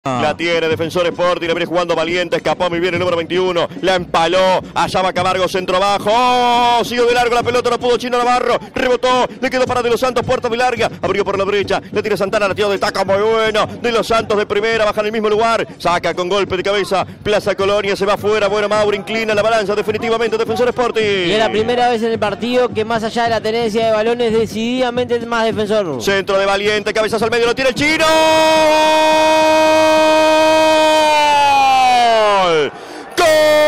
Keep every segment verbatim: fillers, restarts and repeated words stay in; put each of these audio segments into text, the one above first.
La tiene Defensor Sporting, la viene jugando Valiente, escapó muy bien el número veintiuno, la empaló, allá va Camargo, centro bajo, ¡oh! Siguió de largo la pelota, no pudo Chino Navarro, rebotó, le quedó para De Los Santos, puerta muy larga, abrió por la brecha, le tira Santana, la tiró de taca, muy bueno, De Los Santos de primera, baja en el mismo lugar, saca con golpe de cabeza, Plaza Colonia, se va afuera, bueno, Mauro inclina la balanza, definitivamente Defensor Sporting. Y es la primera vez en el partido que más allá de la tenencia de balones, decididamente más Defensor. Centro de Valiente, cabezazo al medio, lo tira el Chino. ¡Gol!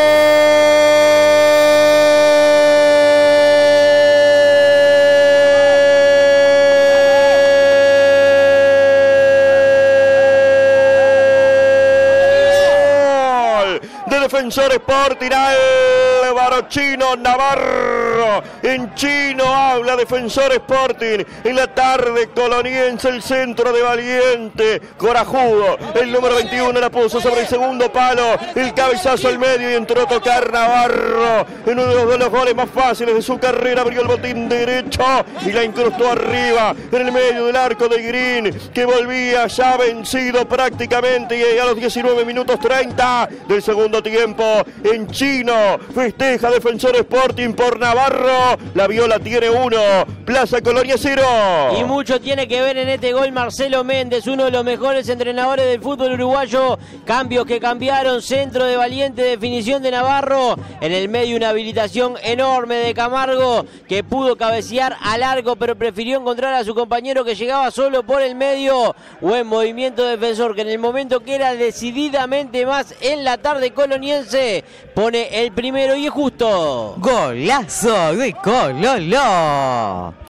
De Defensor Sporting, Álvaro Chino Navarro. En chino habla Defensor Sporting. En la tarde coloniense, el centro de Valiente. Corajudo, el número veintiuno la puso sobre el segundo palo. El cabezazo al medio y entró a tocar Navarro. En uno de los goles más fáciles de su carrera, abrió el botín derecho y la incrustó arriba, en el medio del arco de Green, que volvía ya vencido prácticamente. Y a los diecinueve minutos treinta del segundo tiempo, en chino festeja Defensor Sporting por Navarro. La Viola tiene uno, Plaza Colonia cero. Y mucho tiene que ver en este gol Marcelo Méndez, uno de los mejores entrenadores del fútbol uruguayo. Cambios que cambiaron, centro de Valiente, definición de Navarro. En el medio una habilitación enorme de Camargo, que pudo cabecear a largo, pero prefirió encontrar a su compañero que llegaba solo por el medio. Buen movimiento de Defensor, que en el momento que era decididamente más en la tarde coloniense, pone el primero y es justo. Golazo de Colo-Colo.